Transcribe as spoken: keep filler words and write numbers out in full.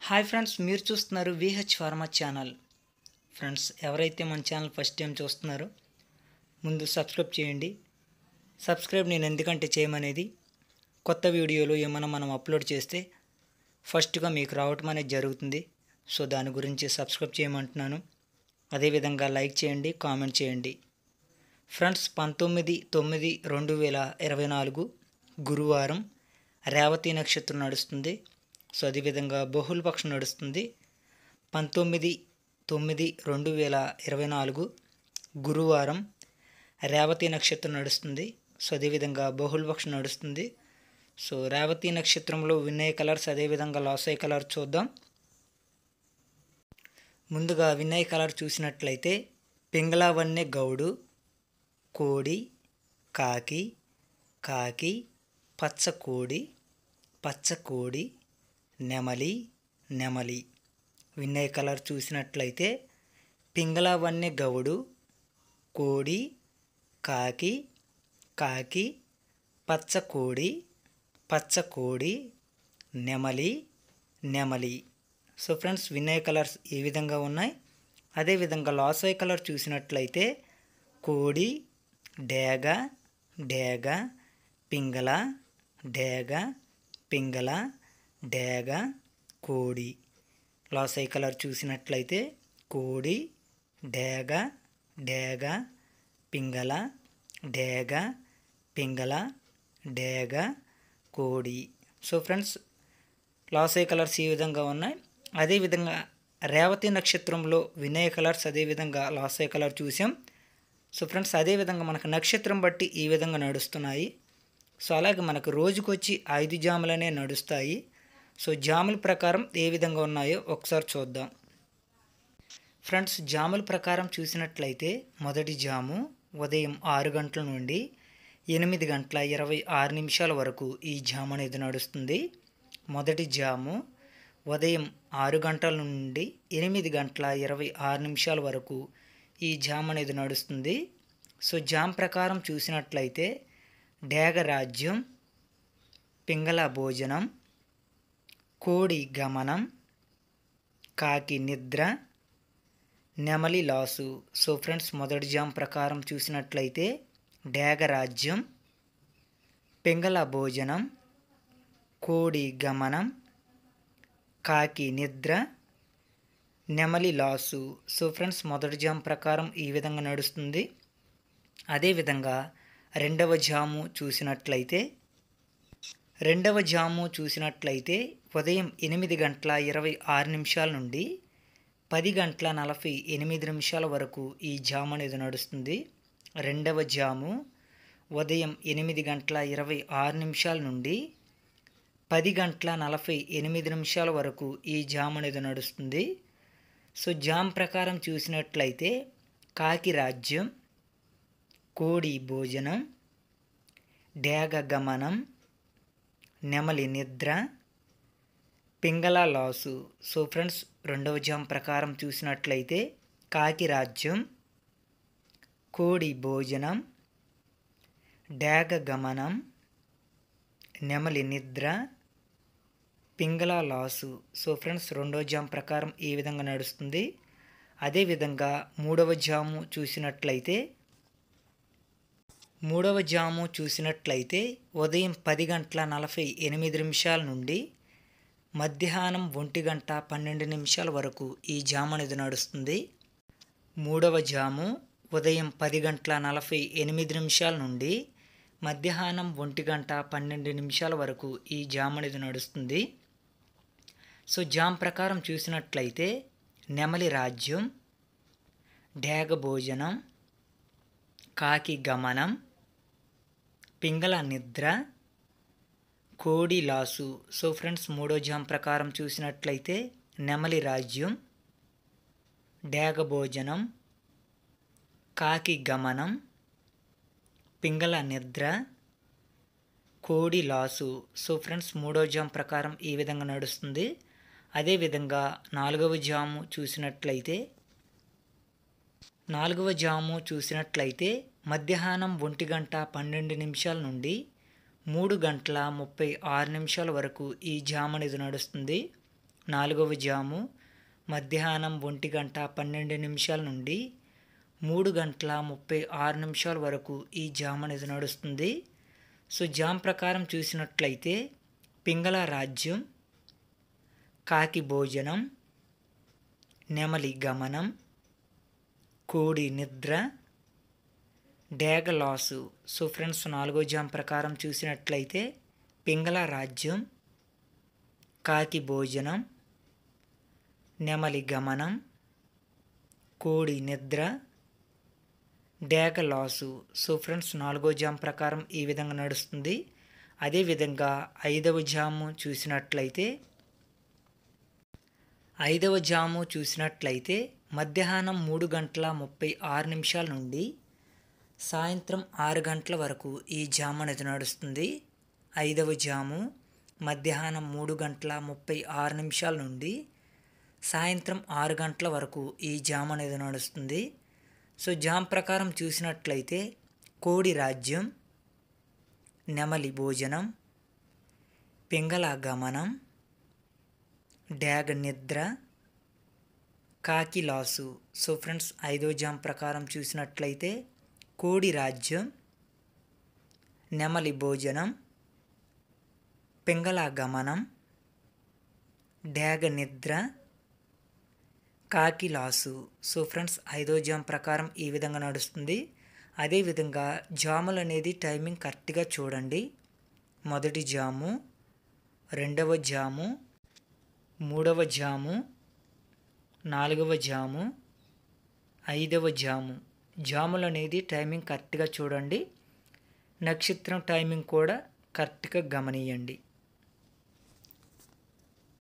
Hi friends, మీరు చూస్తున్నారు VH pharma channel. Friends, ఎవరైతే మన ఛానల్ ఫస్ట్ టైం చూస్తున్నారో ముందు సబ్స్క్రైబ్ చేయండి. సబ్స్క్రైబ్ నేను ఎందుకంటే చేయమనేది, కొత్త వీడియోలు ఏమైనా మనం అప్లోడ్ చేస్తే ఫస్ట్గా మీకు రావటం అనేది జరుగుతుంది. సో దాని గురించి సబ్స్క్రైబ్ చేయమంటున్నాను. అదేవిధంగా లైక్ చేయండి, కామెంట్ చేయండి. ఫ్రెండ్స్, పంతొమ్మిది తొమ్మిది రెండు వేల ఇరవై నాలుగు గురువారం రేవతి నక్షత్రం నడుస్తుంది. సో అదేవిధంగా బహుళపక్షం నడుస్తుంది. పంతొమ్మిది తొమ్మిది రెండు వేల ఇరవై నాలుగు గురువారం రేవతి నక్షత్రం నడుస్తుంది. సో అదేవిధంగా బహుళపక్షం నడుస్తుంది. సో రేవతి నక్షత్రంలో విన్నయ్య కలర్స్, అదేవిధంగా లాస్ అయ్యే కలర్ చూద్దాం. ముందుగా విన్నయ్య కలర్ చూసినట్లయితే పింగళవన్నె గౌడు, కోడి, కాకి, కాకి, పచ్చకోడి, పచ్చకోడి, నెమలి, నెమలి. విన్నయ్య కలర్ చూసినట్లయితే పింగళవన్నె గౌడు, కోడి, కాకి, కాకి, పచ్చకోడి, పచ్చకోడి, నెమలి, నెమలి. సో ఫ్రెండ్స్, విన్నయ్య కలర్స్ ఈ విధంగా ఉన్నాయి. అదేవిధంగా లాస్ అయ్యే కలర్ చూసినట్లయితే కోడి, డేగ, డేగ, పింగళ, డేగ, పింగళ, డేగ, కోడి. లాస్ అయ్యే కలర్ చూసినట్లయితే కోడి, డేగ, డేగ, పింగళ, డేగ, పింగళ, డేగ, కోడి. సో ఫ్రెండ్స్, లాస్ అయ్యే కలర్స్ ఈ విధంగా ఉన్నాయి. అదేవిధంగా రేవతి నక్షత్రంలో వినయ కలర్స్, అదేవిధంగా లాస్ అయ్యే కలర్ చూసాం. సో ఫ్రెండ్స్, అదేవిధంగా మనకు నక్షత్రం బట్టి ఈ విధంగా నడుస్తున్నాయి. సో అలాగే మనకు రోజుకొచ్చి ఐదు జాములనే నడుస్తాయి. సో జాముల ప్రకారం ఏ విధంగా ఉన్నాయో ఒకసారి చూద్దాం. ఫ్రెండ్స్, జాముల ప్రకారం చూసినట్లయితే మొదటి జాము ఉదయం ఆరు గంటల నుండి ఎనిమిది గంటల ఇరవై ఆరు నిమిషాల వరకు ఈ జాము అనేది నడుస్తుంది. మొదటి జాము ఉదయం ఆరు గంటల నుండి ఎనిమిది గంటల ఇరవై ఆరు నిమిషాల వరకు ఈ జామ్ అనేది నడుస్తుంది. సో జామ్ ప్రకారం చూసినట్లయితే డేగ రాజ్యం, పింగళ భోజనం, కోడి గమనం, కాకి నిద్ర, నెమలి లాసు. సో ఫ్రెండ్స్, మొదటి జామ్ ప్రకారం చూసినట్లయితే డేగ రాజ్యం, పింగళ భోజనం, కోడి గమనం, కాకి నిద్ర, నెమలి లాసు. సో ఫ్రెండ్స్, మొదటి జాము ప్రకారం ఈ విధంగా నడుస్తుంది. అదేవిధంగా రెండవ జాము చూసినట్లయితే రెండవ జాము చూసినట్లయితే ఉదయం ఎనిమిది గంటల ఇరవై ఆరు నిమిషాల నుండి పది గంటల నలభై ఎనిమిది నిమిషాల వరకు ఈ జాము అనేది నడుస్తుంది. రెండవ జాము ఉదయం ఎనిమిది గంటల ఇరవై ఆరు నిమిషాల నుండి పది గంటల నలభై ఎనిమిది నిమిషాల వరకు ఈ జాము అనేది నడుస్తుంది. సో జామ్ ప్రకారం చూసినట్లయితే కాకి రాజ్యం, కోడి భోజనం, డేగ గమనం, నెమలి నిద్ర, పింగళ లాసు. సో ఫ్రెండ్స్, రెండవ జామ్ ప్రకారం చూసినట్లయితే కాకి రాజ్యం, కోడి భోజనం, డేగ గమనం, నెమలి నిద్ర, పింగళ లాసు. సో ఫ్రెండ్స్, రెండవ జామ్ ప్రకారం ఈ విధంగా నడుస్తుంది. అదేవిధంగా మూడవ జాము చూసినట్లయితే మూడవ జాము చూసినట్లయితే ఉదయం పది గంటల నలభై ఎనిమిది నిమిషాల నుండి మధ్యాహ్నం ఒంటి గంట పన్నెండు నిమిషాల వరకు ఈ జాము అనేది నడుస్తుంది. మూడవ జాము ఉదయం పది గంటల నలభై ఎనిమిది నిమిషాల నుండి మధ్యాహ్నం ఒంటి గంట పన్నెండు నిమిషాల వరకు ఈ జాము అనేది నడుస్తుంది. సో జామ్ ప్రకారం చూసినట్లయితే నెమలి రాజ్యం, డేగ భోజనం, కాకి గమనం, పింగళ నిద్ర, కోడి లాసు. సో ఫ్రెండ్స్, మూడో జామ్ ప్రకారం చూసినట్లయితే నెమలి రాజ్యం, డేగ భోజనం, కాకి గమనం, పింగళ నిద్ర, కోడి లాసు. సో ఫ్రెండ్స్, మూడో జామ్ ప్రకారం ఈ విధంగా నడుస్తుంది. అదేవిధంగా నాలుగవ జాము చూసినట్లయితే నాలుగవ జాము చూసినట్లయితే మధ్యాహ్నం ఒంటి గంట పన్నెండు నిమిషాల నుండి మూడు గంటల ముప్పై ఆరు నిమిషాల వరకు ఈ జామ్ అనేది నడుస్తుంది. నాలుగవ జాము మధ్యాహ్నం ఒంటి గంట పన్నెండు నిమిషాల నుండి మూడు గంటల ముప్పై ఆరు నిమిషాల వరకు ఈ జామ్ అనేది నడుస్తుంది. సో జామ్ ప్రకారం చూసినట్లయితే పింగళ రాజ్యం, కాకి భోజనం, నెమలి గమనం, కోడి నిద్ర, డేగ లాసు. సో ఫ్రెండ్స్, నాలుగో జామ్ ప్రకారం చూసినట్లయితే పింగళ రాజ్యం, కాకి భోజనం, నెమలి గమనం, కోడి నిద్ర, డేగ లాసు. సో ఫ్రెండ్స్, నాలుగో జామ్ ప్రకారం ఈ విధంగా నడుస్తుంది. అదేవిధంగా ఐదవ జాము చూసినట్లయితే ఐదవ జాము చూసినట్లయితే మధ్యాహ్నం మూడు గంటల ముప్పై ఆరు నిమిషాల నుండి సాయంత్రం ఆరు గంటల వరకు ఈ జాము అనేది నడుస్తుంది. ఐదవ జాము మధ్యాహ్నం మూడు గంటల ముప్పై ఆరు నిమిషాల నుండి సాయంత్రం ఆరు గంటల వరకు ఈ జామ్ అనేది నడుస్తుంది. సో జామ్ ప్రకారం చూసినట్లయితే కోడి రాజ్యం, నెమలి భోజనం, పింగళ గమనం, డేగ నిద్ర, కాకి లాసు. సో ఫ్రెండ్స్, ఐదో జామ్ ప్రకారం చూసినట్లయితే కోడి రాజ్యం, నెమలి భోజనం, పింగళ గమనం, డేగ నిద్ర, కాకి లాసు. సో ఫ్రెండ్స్, ఐదో జామ్ ప్రకారం ఈ విధంగా నడుస్తుంది. అదేవిధంగా జాములు అనేది టైమింగ్ కరెక్ట్గా చూడండి. మొదటి జాము, రెండవ జాము, మూడవ జాము, నాలుగవ జాము, ఐదవ జాము. జాములు అనేది టైమింగ్ కరెక్ట్గా చూడండి. నక్షత్రం టైమింగ్ కూడా కరెక్ట్గా గమనియండి.